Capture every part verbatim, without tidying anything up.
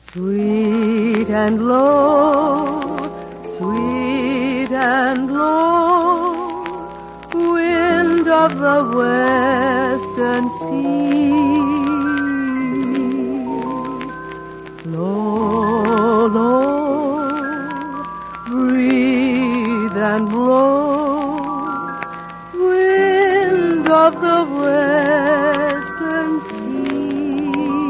Sweet and low, sweet and low, wind of the western sea. Low, low, breathe and blow, wind of the western sea.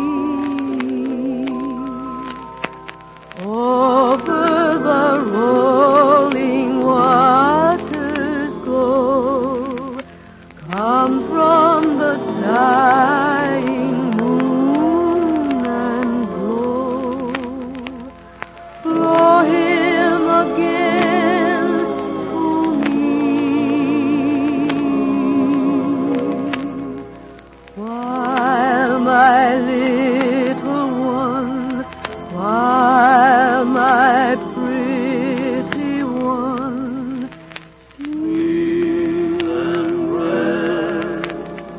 Over the rolling waters go, come from the dying moon and blow, blow him again to me, while my little one, while my pretty one sleep and rest,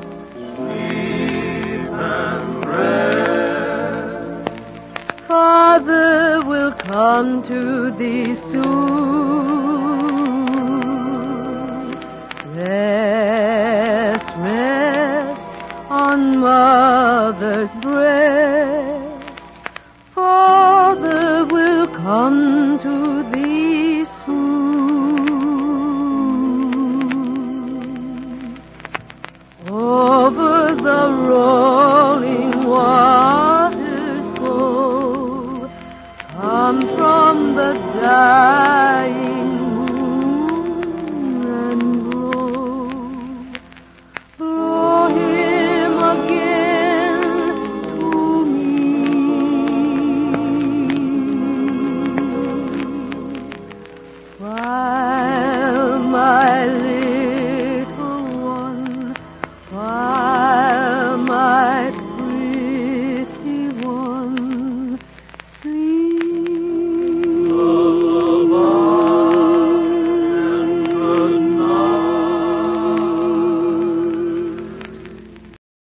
sleep and rest. Father will come to thee soon. Rest, rest on mother's breast. Father will come to thee soon. Over the rolling waters go, come from the dying moon and blow, blow him again to me, while